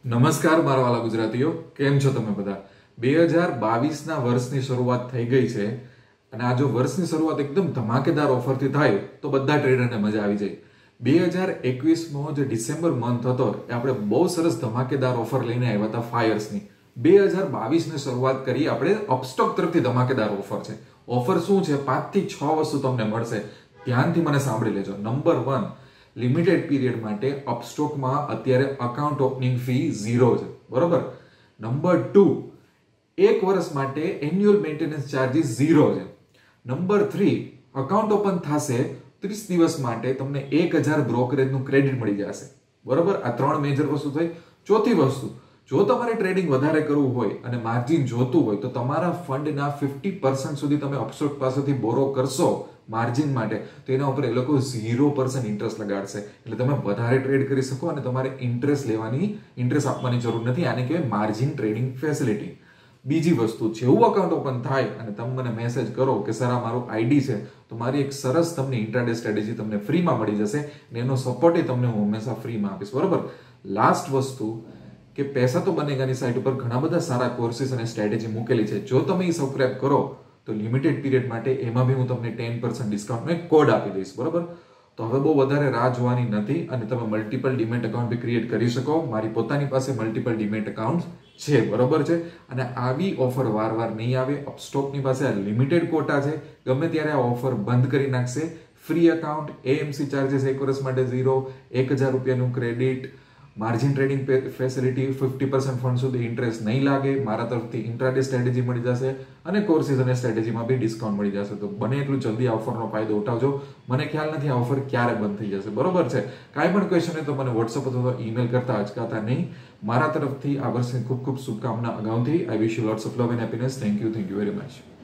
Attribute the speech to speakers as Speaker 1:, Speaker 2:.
Speaker 1: નમસ્કાર મારા વાલા ગુજરાતીઓ, કેમ છો તમે બધા? 2022ના વર્ષની શરૂઆત થઈ ગઈ છે અને આ જો વર્ષની શરૂઆત એકદમ ધમાકેદાર ઓફરથી થાય તો બધા ટ્રેડરને મજા આવી જાય. 2021નો જે ડિસેમ્બર મંથ હતો એ આપણે બહુ સરસ ધમાકેદાર ઓફર લઈને આવ્યા હતા ફાયર્સની. 2022ની શરૂઆત કરી આપણે અપસ્ટોક તરફથી ધમાકેદાર ઓફર છે. ઓફર શું છે? 5 થી 6 વસ્તુ તમને મળશે. ધ્યાનથી મને સાંભળી લેજો. નંબર 1, લિમિટેડ પીરિયડ માટે અપસ્ટોકમાં અત્યારે અકાઉન્ટ ઓપનિંગ ફી 0 છે, બરોબર. નંબર 2, 1 વર્ષ માટે એન્યુઅલ મેન્ટેનન્સ ચાર્જીસ 0 છે. નંબર 3, અકાઉન્ટ ઓપન થશે 30 દિવસ માટે તમને 1000 બ્રોકરેજનું ક્રેડિટ મળી જશે, બરોબર. આ 3 મેજર વસ્તુ થઈ. ચોથી વસ્તુ, જો તમારે ટ્રેડિંગ વધારે કરવું હોય અને માર્જિન જોતું હોય તો તમારા ફંડના 50% સુધી તમે અપસ્ટોક પાસેથી બોરો કરશો માર્જિન માટે, તો એના ઉપર એ લોકો 0% ઇન્ટરેસ્ટ લગાડશે. એટલે તમે વધારે ટ્રેડ કરી શકો અને તમારે ઇન્ટરેસ્ટ આપવાની જરૂર નથી. આને કહેવાય માર્જિન ટ્રેડિંગ ફેસિલિટી. બીજી વસ્તુ, જેવું અકાઉન્ટ ઓપન થાય અને તમે મને મેસેજ કરો કે સર આ મારું આઈડી છે, તો મારી એક સરસ તમને ઇન્ટ્રાડે સ્ટ્રેટેજી તમને ફ્રીમાં મળી જશે અને એનો સપોર્ટ તમને હું હંમેશા ફ્રીમાં આપીશ, બરોબર. લાસ્ટ વસ્તુ કે પૈસા તો બનેગાની સાઇટ ઉપર ઘણા બધા સારા કોર્સિસ અને સ્ટ્રેટેજી મૂકેલી છે. જો તમે એ સબસ્ક્રાઇબ કરો તો લિમિટેડ પીરિયડ માટે એમાં બી હું તમને 10% ડિસ્કાઉન્ટનો એક કોડ આપી દઈશ, બરોબર. તો હવે બહુ વધારે રાહ જોવાની નથી અને તમે મલ્ટિપલ ડીમેટ એકાઉન્ટ બી ક્રિએટ કરી શકો. મારી પોતાની પાસે મલ્ટિપલ ડીમેટ એકાઉન્ટ છે, બરોબર છે. અને આવી ઓફર વારવાર નહીં આવે. અપસ્ટોકની પાસે આ લિમિટેડ કોટા છે, ગમે ત્યારે આ ઓફર બંધ કરી નાખશે. ફ્રી એકાઉન્ટ, એએમસી ચાર્जेस 1 વર્ષ માટે 0, 1000 રૂપિયાનું credit, margin trading facility, 50% fund સુધી ઇન્ટરેસ્ટ નહીં લાગે, મારા તરફથી ઇન્ટ્રાડે સ્ટ્રેટેજી મળી જશે અને કોર્સિસ અને સ્ટ્રેટેજીમાં બી ડિસ્કાઉન્ટ મળી જશે. તો બને એટલું જલ્દી આ ઓફરનો ફાયદો ઉઠાવજો. મને ખ્યાલ નથી આ ઓફર ક્યારે બંધ થઈ જશે, બરોબર છે. કાંઈ પણ ક્વેશ્ચન હોય તો મને વોટ્સઅપ અથવા ઈમેલ કરતા અચકાતા નહીં. મારા તરફથી આ વર્ષની ખૂબ ખૂબ શુભકામના અગાઉથી. I wish you lots of love and happiness. Thank you very much.